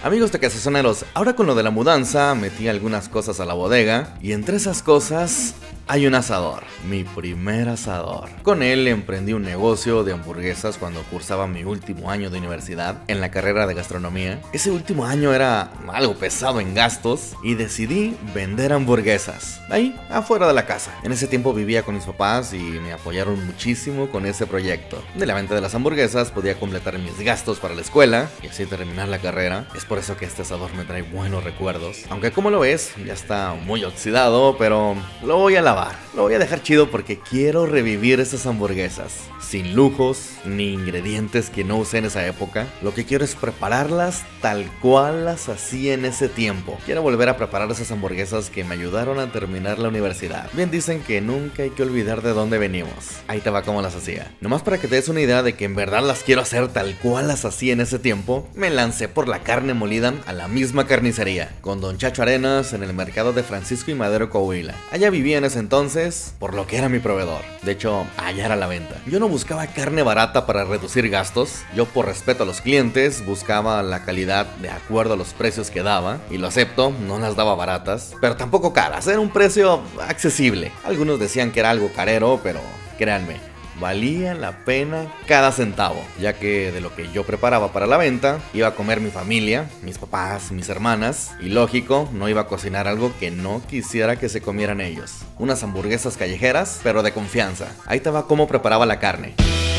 Amigos tequesazoneros, ahora con lo de la mudanza metí algunas cosas a la bodega y entre esas cosas hay un asador, mi primer asador. Con él emprendí un negocio de hamburguesas cuando cursaba mi último año de universidad en la carrera de gastronomía. Ese último año era algo pesado en gastos y decidí vender hamburguesas ahí afuera de la casa. En ese tiempo vivía con mis papás y me apoyaron muchísimo con ese proyecto. De la venta de las hamburguesas podía completar mis gastos para la escuela y así terminar la carrera. Es por eso que este asador me trae buenos recuerdos. Aunque como lo ves, ya está muy oxidado, pero lo voy a lavar. Lo voy a dejar chido porque quiero revivir esas hamburguesas. Sin lujos ni ingredientes que no usé en esa época. Lo que quiero es prepararlas tal cual las hacía en ese tiempo. Quiero volver a preparar esas hamburguesas que me ayudaron a terminar la universidad. Bien dicen que nunca hay que olvidar de dónde venimos. Ahí te va cómo las hacía. Nomás para que te des una idea de que en verdad las quiero hacer tal cual las hacía en ese tiempo, me lancé por la carne molida a la misma carnicería, con Don Chacho Arenas en el mercado de Francisco y Madero, Coahuila. Allá vivía en ese entonces, por lo que era mi proveedor. De hecho, allá era la venta. Yo no buscaba carne barata para reducir gastos. Yo, por respeto a los clientes, buscaba la calidad de acuerdo a los precios que daba. Y lo acepto, no las daba baratas, pero tampoco caras. Era un precio accesible. Algunos decían que era algo carero, pero créanme, valía la pena cada centavo, ya que de lo que yo preparaba para la venta iba a comer mi familia, mis papás, mis hermanas, y lógico, no iba a cocinar algo que no quisiera que se comieran ellos. Unas hamburguesas callejeras, pero de confianza. Ahí te va cómo preparaba la carne.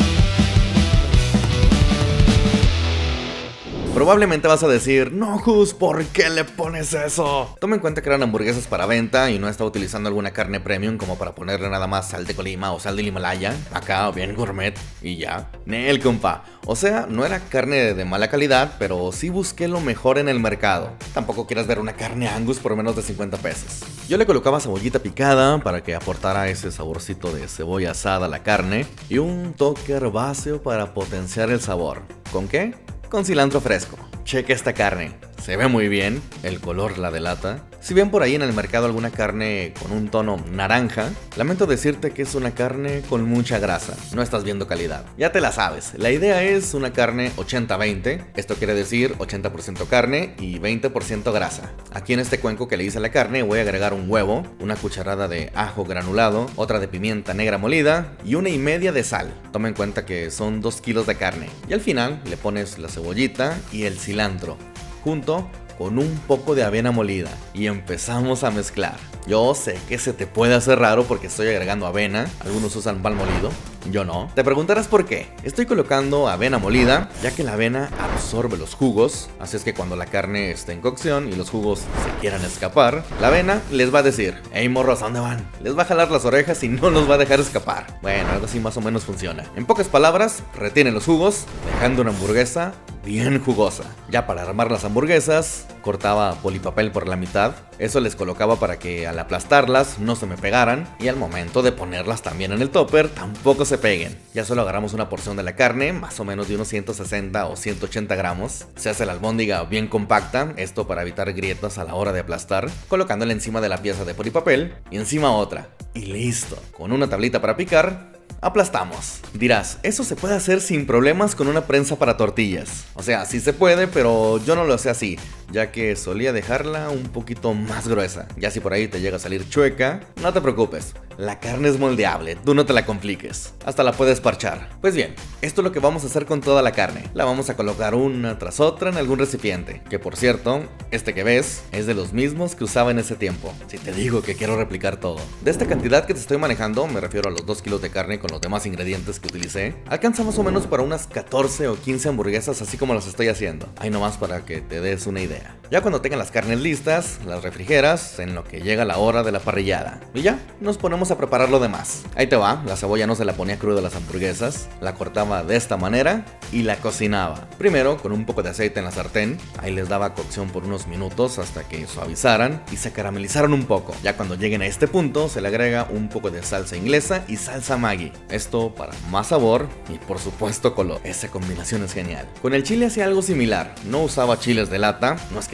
Probablemente vas a decir, no Jus, ¿por qué le pones eso? Toma en cuenta que eran hamburguesas para venta y no estaba utilizando alguna carne premium como para ponerle nada más sal de Colima o sal del Himalaya, acá bien gourmet y ya. Nel, compa. O sea, no era carne de mala calidad, pero sí busqué lo mejor en el mercado. Tampoco quieras ver una carne Angus por menos de 50 pesos. Yo le colocaba cebollita picada para que aportara ese saborcito de cebolla asada a la carne y un toque herbáceo para potenciar el sabor. ¿Con qué? Con cilantro fresco. Cheque esta carne. Se ve muy bien, el color la delata. Si ven por ahí en el mercado alguna carne con un tono naranja, lamento decirte que es una carne con mucha grasa. No estás viendo calidad. Ya te la sabes. La idea es una carne 80-20. Esto quiere decir 80% carne y 20% grasa. Aquí en este cuenco que le hice a la carne voy a agregar un huevo, una cucharada de ajo granulado, otra de pimienta negra molida y 1,5 de sal. Toma en cuenta que son 2 kilos de carne. Y al final le pones la cebollita y el cilantro, junto con un poco de avena molida, y empezamos a mezclar. Yo sé que se te puede hacer raro porque estoy agregando avena, algunos usan pan molido, yo no. Te preguntarás por qué. Estoy colocando avena molida, ya que la avena absorbe los jugos, así es que cuando la carne esté en cocción y los jugos se quieran escapar, la avena les va a decir, hey morros, ¿a dónde van? Les va a jalar las orejas y no los va a dejar escapar. Bueno, algo así más o menos funciona. En pocas palabras, retiene los jugos, dejando una hamburguesa bien jugosa. Ya para armar las hamburguesas, cortaba polipapel por la mitad. Eso les colocaba para que al aplastarlas no se me pegaran, y al momento de ponerlas también en el topper tampoco se peguen. Ya solo agarramos una porción de la carne, más o menos de unos 160 o 180 gramos. Se hace la albóndiga bien compacta, esto para evitar grietas a la hora de aplastar, colocándola encima de la pieza de polipapel y encima otra. Y listo, con una tablita para picar, aplastamos. Dirás, eso se puede hacer sin problemas con una prensa para tortillas. O sea, sí se puede, pero yo no lo hacía así, ya que solía dejarla un poquito más gruesa. Ya si por ahí te llega a salir chueca, no te preocupes, la carne es moldeable, tú no te la compliques, hasta la puedes parchar. Pues bien, esto es lo que vamos a hacer con toda la carne. La vamos a colocar una tras otra en algún recipiente, que por cierto, este que ves es de los mismos que usaba en ese tiempo. Si te digo que quiero replicar todo. De esta cantidad que te estoy manejando, me refiero a los 2 kilos de carne con los demás ingredientes que utilicé, alcanza más o menos para unas 14 o 15 hamburguesas, así como las estoy haciendo. Ahí nomás para que te des una idea. Ya cuando tengan las carnes listas, las refrigeras en lo que llega la hora de la parrillada. Y ya, nos ponemos a preparar lo demás. Ahí te va, la cebolla no se la ponía cruda a las hamburguesas, la cortaba de esta manera y la cocinaba. Primero con un poco de aceite en la sartén, ahí les daba cocción por unos minutos hasta que suavizaran y se caramelizaron un poco. Ya cuando lleguen a este punto, se le agrega un poco de salsa inglesa y salsa Maggi. Esto para más sabor y por supuesto color. Esa combinación es genial. Con el chile hacía algo similar, no usaba chiles de lata, no es que no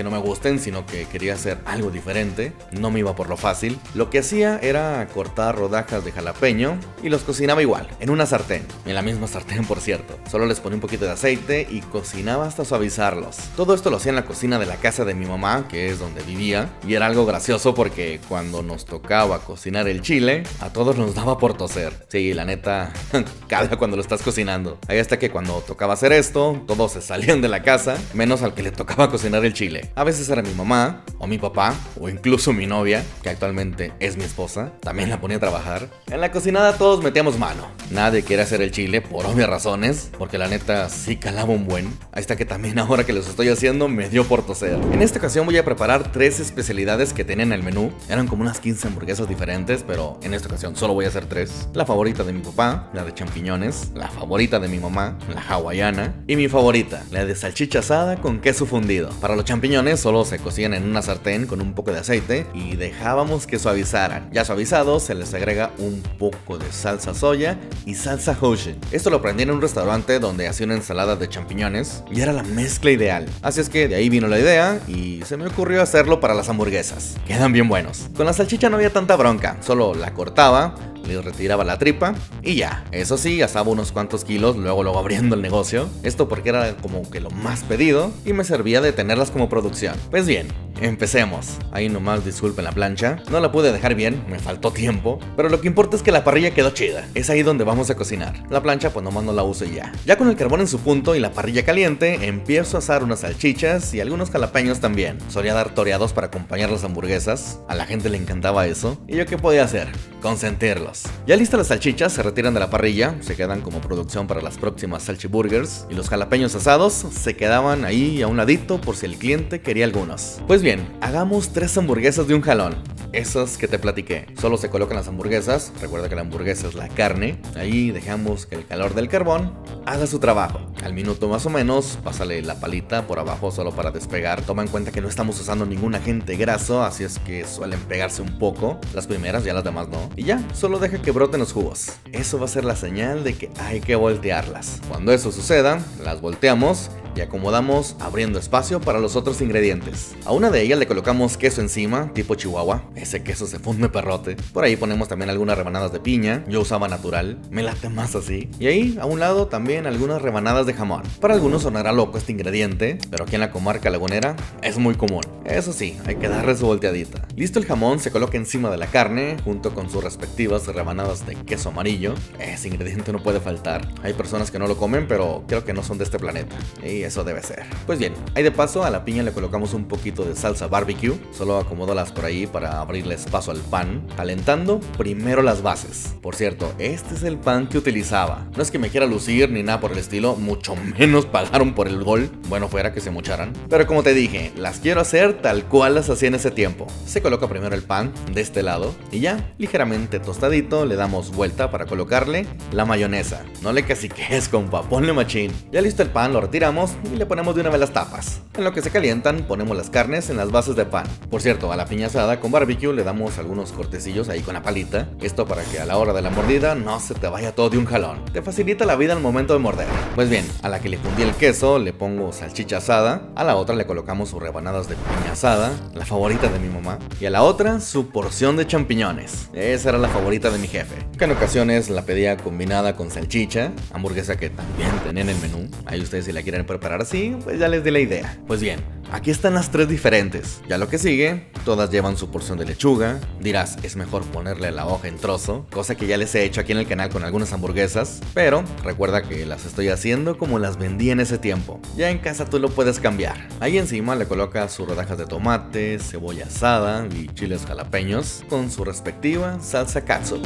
no me gusten, sino que quería hacer algo diferente. No me iba por lo fácil. Lo que hacía era cortar rodajas de jalapeño y los cocinaba igual, en una sartén. En la misma sartén, por cierto. Solo les ponía un poquito de aceite y cocinaba hasta suavizarlos. Todo esto lo hacía en la cocina de la casa de mi mamá, que es donde vivía. Y era algo gracioso porque cuando nos tocaba cocinar el chile, a todos nos daba por toser. Sí, la neta, caga cuando lo estás cocinando. Ahí hasta que cuando tocaba hacer esto, todos se salían de la casa, menos al que le tocaba cocinar el chile. A veces era mi mamá, o mi papá, o incluso mi novia, que actualmente es mi esposa. También la ponía a trabajar. En la cocinada todos metíamos mano. Nadie quiere hacer el chile por obvias razones, porque la neta sí calaba un buen. Ahí está que también ahora que los estoy haciendo me dio por toser. En esta ocasión voy a preparar 3 especialidades que tenían en el menú. Eran como unas 15 hamburguesas diferentes, pero en esta ocasión solo voy a hacer 3. La favorita de mi papá, la de champiñones. La favorita de mi mamá, la hawaiana. Y mi favorita, la de salchicha asada con queso fundido. Para los champiñones solo se cocían en una sartén con un poco de aceite y dejábamos que suavizaran. Ya suavizados se les agrega un poco de salsa soya y salsa Hoshin. Esto lo aprendí en un restaurante donde hacía una ensalada de champiñones y era la mezcla ideal. Así es que de ahí vino la idea y se me ocurrió hacerlo para las hamburguesas. Quedan bien buenos. Con la salchicha no había tanta bronca, solo la cortaba, le retiraba la tripa y ya. Eso sí, asaba unos cuantos kilos, luego abriendo el negocio. Esto porque era como que lo más pedido y me servía de tenerlas como producción. Pues bien, empecemos. Ahí nomás disculpen la plancha. No la pude dejar bien, me faltó tiempo. Pero lo que importa es que la parrilla quedó chida. Es ahí donde vamos a cocinar. La plancha pues nomás no la uso y ya. Ya con el carbón en su punto y la parrilla caliente, empiezo a asar unas salchichas y algunos jalapeños también. Solía dar toreados para acompañar las hamburguesas. A la gente le encantaba eso. ¿Y yo qué podía hacer? Consentirlos. Ya listas las salchichas, se retiran de la parrilla. Se quedan como producción para las próximas salchiburgers. Y los jalapeños asados se quedaban ahí a un ladito por si el cliente quería algunos. Pues bien, hagamos 3 hamburguesas de un jalón. Esas que te platiqué. Solo se colocan las hamburguesas. Recuerda que la hamburguesa es la carne. Ahí dejamos que el calor del carbón haga su trabajo. Al minuto más o menos, pásale la palita por abajo solo para despegar. Toma en cuenta que no estamos usando ningún agente graso, así es que suelen pegarse un poco. Las primeras, ya las demás no. Y ya, solo deja que broten los jugos. Eso va a ser la señal de que hay que voltearlas. Cuando eso suceda, las volteamos y acomodamos abriendo espacio para los otros ingredientes. A una de ellas le colocamos queso encima, tipo chihuahua. Ese queso se funde perrote. Por ahí ponemos también algunas rebanadas de piña. Yo usaba natural, me late más así. Y ahí a un lado también algunas rebanadas de jamón. Para algunos sonará loco este ingrediente, pero aquí en la comarca lagunera es muy común. Eso sí, hay que darle su volteadita. Listo el jamón, se coloca encima de la carne junto con sus respectivas rebanadas de queso amarillo. Ese ingrediente no puede faltar. Hay personas que no lo comen, pero creo que no son de este planeta. Y eso debe ser. Pues bien, ahí de paso a la piña le colocamos un poquito de salsa barbecue. Solo acomódalas por ahí para abrirles paso al pan, calentando primero las bases. Por cierto, este es el pan que utilizaba. No es que me quiera lucir ni nada por el estilo, mucho menos pagaron por el gol. Bueno, fuera que se mocharan. Pero como te dije, las quiero hacer tal cual las hacía en ese tiempo. Se coloca primero el pan de este lado y ya, ligeramente tostadito, le damos vuelta para colocarle la mayonesa. No le caciques, compa, ponle machín. Ya listo el pan, lo retiramos y le ponemos de una vez las tapas. En lo que se calientan, ponemos las carnes en las bases de pan. Por cierto, a la piña asada con barbecue le damos algunos cortecillos ahí con la palita. Esto para que a la hora de la mordida no se te vaya todo de un jalón. Te facilita la vida al momento de morder. Pues bien, a la que le fundí el queso le pongo salchicha asada. A la otra le colocamos sus rebanadas de piña asada, la favorita de mi mamá. Y a la otra su porción de champiñones. Esa era la favorita de mi jefe, que en ocasiones la pedía combinada con salchicha, hamburguesa que también tenía en el menú. Ahí ustedes si la quieren preparar así, pues ya les di la idea. Pues bien, aquí están las 3 diferentes. Ya lo que sigue, todas llevan su porción de lechuga. Dirás, es mejor ponerle la hoja en trozo, cosa que ya les he hecho aquí en el canal con algunas hamburguesas. Pero recuerda que las estoy haciendo como las vendí en ese tiempo. Ya en casa tú lo puedes cambiar. Ahí encima le colocas sus rodajas de tomate, cebolla asada y chiles jalapeños con su respectiva salsa katsu.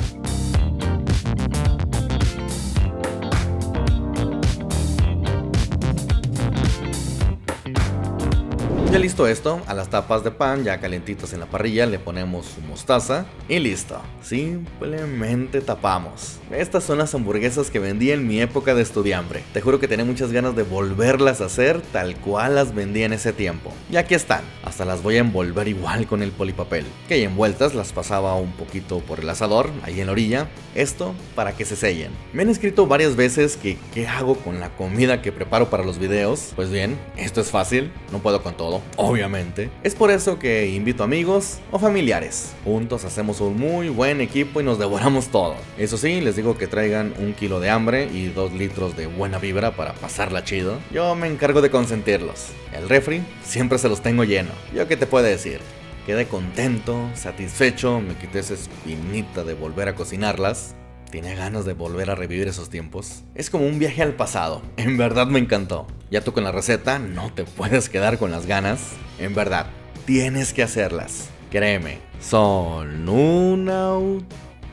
Ya listo esto, a las tapas de pan ya calentitas en la parrilla le ponemos su mostaza y listo, simplemente tapamos. Estas son las hamburguesas que vendí en mi época de estudiambre. Te juro que tenía muchas ganas de volverlas a hacer tal cual las vendí en ese tiempo. Y aquí están, hasta las voy a envolver igual con el polipapel. Que ahí envueltas las pasaba un poquito por el asador, ahí en la orilla. Esto para que se sellen. Me han escrito varias veces que qué hago con la comida que preparo para los videos. Pues bien, esto es fácil, no puedo con todo. obviamente. Es por eso que invito amigos o familiares. Juntos hacemos un muy buen equipo y nos devoramos todo. Eso sí, les digo que traigan 1 kilo de hambre y 2 litros de buena vibra para pasarla chido. Yo me encargo de consentirlos. El refri siempre se los tengo lleno. ¿Yo qué te puedo decir? Quedé contento, satisfecho, me quité esa espinita de volver a cocinarlas. Tenía ganas de volver a revivir esos tiempos. Es como un viaje al pasado. En verdad me encantó. Ya tú con la receta no te puedes quedar con las ganas. En verdad, tienes que hacerlas. Créeme, son una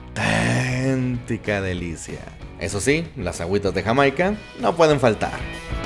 auténtica delicia. Eso sí, las agüitas de Jamaica no pueden faltar.